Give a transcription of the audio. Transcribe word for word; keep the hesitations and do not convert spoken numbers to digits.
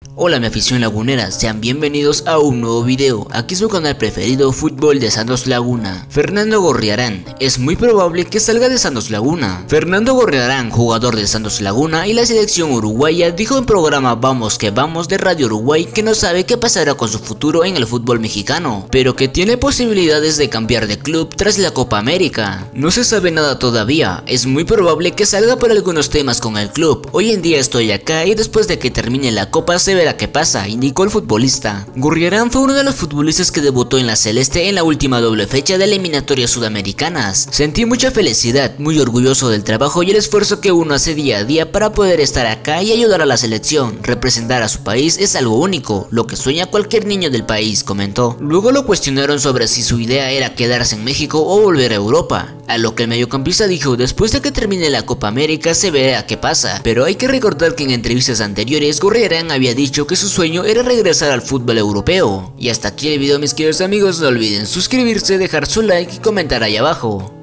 Hola mi afición lagunera, sean bienvenidos a un nuevo video. Aquí es su canal preferido, Fútbol de Santos Laguna. Fernando Gorriarán, es muy probable que salga de Santos Laguna. Fernando Gorriarán, jugador de Santos Laguna y la selección uruguaya, dijo en programa Vamos que Vamos de Radio Uruguay que no sabe qué pasará con su futuro en el fútbol mexicano, pero que tiene posibilidades de cambiar de club tras la Copa América. No se sabe nada todavía, es muy probable que salga por algunos temas con el club. Hoy en día estoy acá y después de que termine la Copa se verá qué pasa, indicó el futbolista. Gorriarán fue uno de los futbolistas que debutó en la celeste en la última doble fecha de eliminatorias sudamericanas. Sentí mucha felicidad, muy orgulloso del trabajo y el esfuerzo que uno hace día a día para poder estar acá y ayudar a la selección. Representar a su país es algo único, lo que sueña cualquier niño del país, comentó. Luego lo cuestionaron sobre si su idea era quedarse en México o volver a Europa, a lo que el mediocampista dijo: después de que termine la Copa América se verá qué pasa, pero hay que recordar que en entrevistas anteriores Gorriarán había dicho que su sueño era regresar al fútbol europeo. Y hasta aquí el video, mis queridos amigos, no olviden suscribirse, dejar su like y comentar ahí abajo.